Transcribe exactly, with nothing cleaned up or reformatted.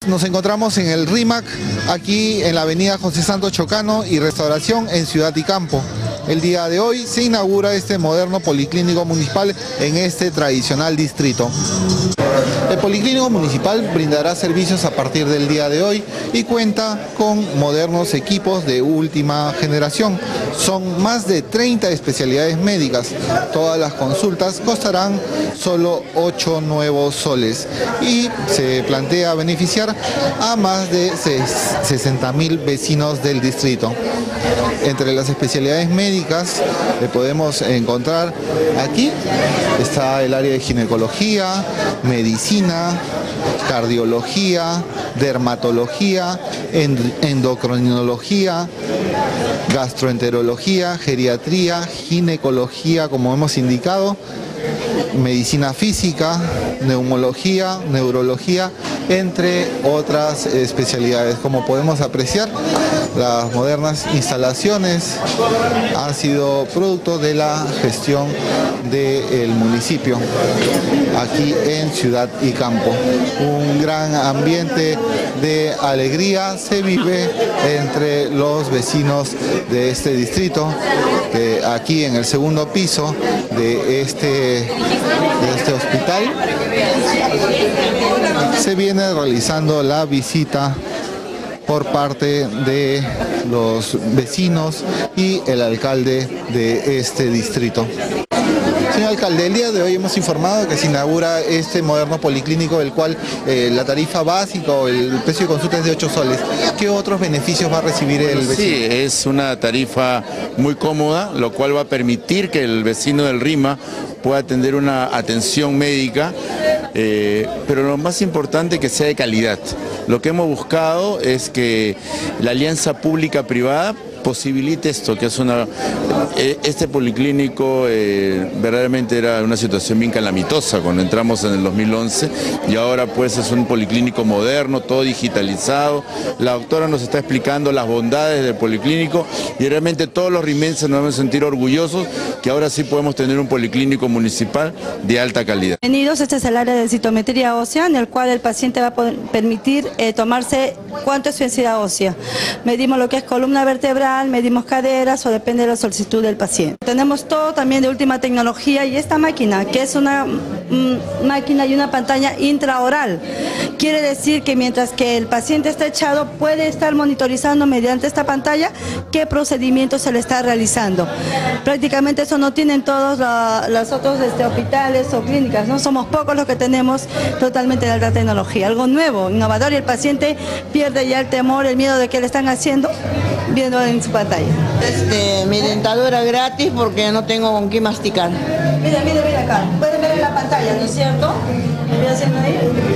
nos encontramos en el RIMAC, aquí en la avenida José Santos Chocano y Restauración en Ciudad y Campo. El día de hoy se inaugura este moderno policlínico municipal en este tradicional distrito. El Policlínico Municipal brindará servicios a partir del día de hoy y cuenta con modernos equipos de última generación. Son más de treinta especialidades médicas. Todas las consultas costarán solo ocho nuevos soles y se plantea beneficiar a más de sesenta mil vecinos del distrito. Entre las especialidades médicas le podemos encontrar aquí, está el área de ginecología, medicina, cardiología, dermatología, endocrinología, gastroenterología, geriatría, ginecología, como hemos indicado, medicina física, neumología, neurología, entre otras especialidades. Como podemos apreciar, las modernas instalaciones han sido producto de la gestión del municipio aquí en Ciudad y Campo. Un gran ambiente de alegría se vive entre los vecinos de este distrito, que aquí en el segundo piso de este, de este hospital se viene realizando la visita por parte de los vecinos y el alcalde de este distrito. Señor alcalde, el día de hoy hemos informado que se inaugura este moderno policlínico, el cual eh, la tarifa básica o el precio de consulta es de ocho soles. ¿Qué otros beneficios va a recibir el vecino? Sí, es una tarifa muy cómoda, lo cual va a permitir que el vecino del RIMA pueda tener una atención médica, eh, pero lo más importante es que sea de calidad. Lo que hemos buscado es que la alianza pública-privada posibilite esto, que es una... Este policlínico eh, verdaderamente era una situación bien calamitosa cuando entramos en el dos mil once y ahora pues es un policlínico moderno, todo digitalizado. La doctora nos está explicando las bondades del policlínico y realmente todos los rimenses nos deben sentir orgullosos que ahora sí podemos tener un policlínico municipal de alta calidad. Bienvenidos, este es el área de citometría ósea en el cual el paciente va a poder permitir eh, tomarse cuánto es su densidad ósea. Medimos lo que es columna vertebral, medimos caderas o depende de la solicitud del paciente. Tenemos todo también de última tecnología y esta máquina, que es una mm, máquina y una pantalla intraoral. Quiere decir que mientras que el paciente está echado puede estar monitorizando mediante esta pantalla qué procedimiento se le está realizando. Prácticamente eso no tienen todos la, los otros este, hospitales o clínicas, ¿no? Somos pocos los que tenemos totalmente de alta tecnología. Algo nuevo, innovador, y el paciente pierde ya el temor, el miedo de que le están haciendo viendo en su pantalla. Este, mi dentadura gratis porque no tengo con qué masticar. Mira, mira, mira acá. Pueden ver en la pantalla, ¿no es cierto? ¿Me voy haciendo ahí?